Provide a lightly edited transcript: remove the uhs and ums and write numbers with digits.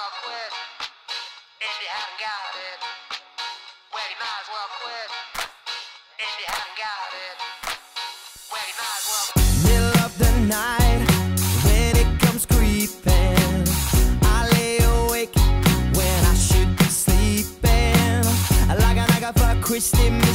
well quit. If you haven't got it, well, you might as well quit. If you haven't got it, well, you might as well quit. Middle of the night, when it comes creeping, I lay awake when I should be sleeping. Like a nigga for Christy.